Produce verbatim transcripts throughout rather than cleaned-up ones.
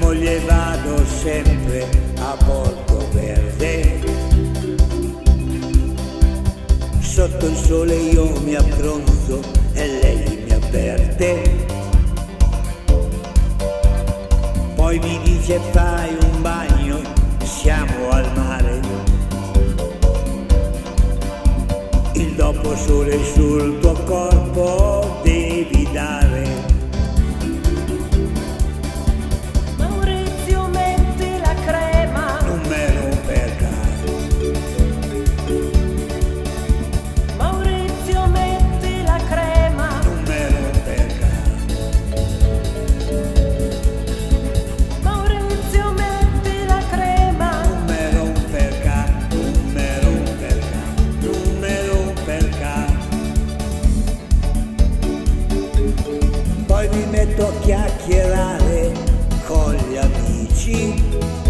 moglie vado sempre a Porto Verde. Sotto il sole io mi abbronzo e lei mi avverte. Poi mi dice fai un bagno, siamo al mare. Il dopo sole sul tuo corpo devi dare. Maurizio metti la crema, Non me lo perca. Maurizio metti la crema, Non me lo perca. Maurizio metti la crema, Non me lo perca. Non me lo perca. Non me lo perca. Poi mi metto a chiacchierare con gli amici.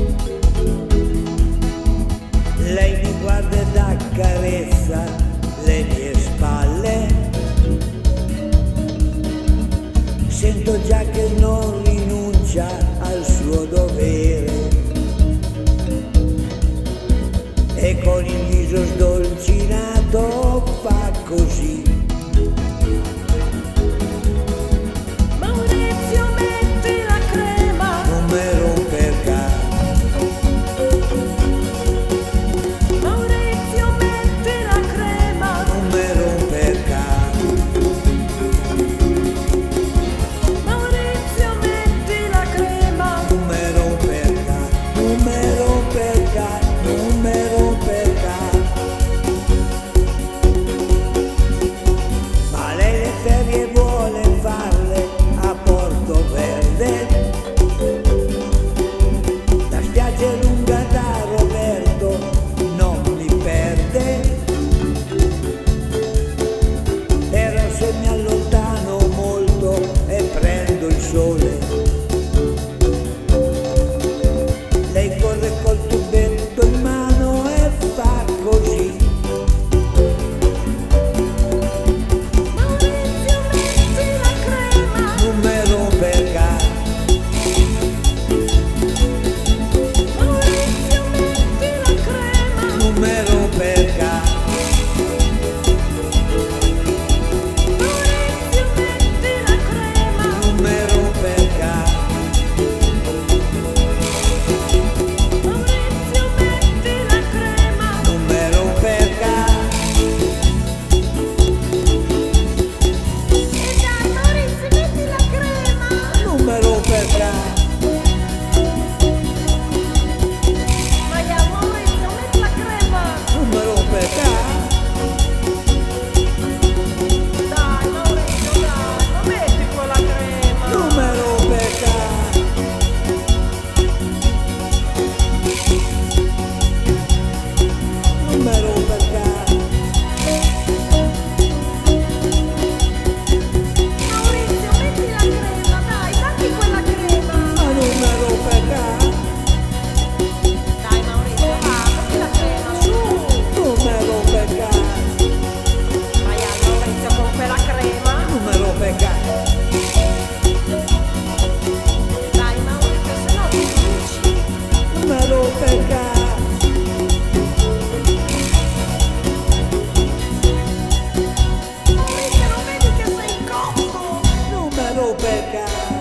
Lei mi guarda ed accarezza le mie spalle. Sento già che non rinuncia al suo dovere e con il viso sdolcinato fa così. Maurizio metti la crema, Non me lo perca. Maurizio metti la crema, Non me lo perca. Maurizio metti la crema, Non me lo perca. Non me lo perca. Non me lo perca. Ma lei le ferie vuole farle a Porto Verde. La spiaggia è lunga da Roberto, non mi perde. Però se mi allontano molto e prendo il sole, lei corre col tubetto in mano e fa così. Maurizio metti la crema, Non me lo perca. Maurizio metti la crema, Non me lo perca. Maurizio metti la crema, Non me lo perca. Maurizio metti la crema, Non me lo perca. e dai Maurizio metti la crema, Non me lo perca. ma ya Maurizio metti la crema, Non me lo perca. dai Maurizio dai, ma metti quella crema, Non me lo perca. Non me lo perca. Maurizio metti la crema, dai datti quella crema, Ma non me lo perca. dai Maurizio va, metti la crema, su, Non me lo perca. ma ya Maurizio con quella crema, Non me lo perca. dai Maurizio se no ti bruci, Non me lo perca. Maurizio non vedi che sei cotto, Non me lo perca.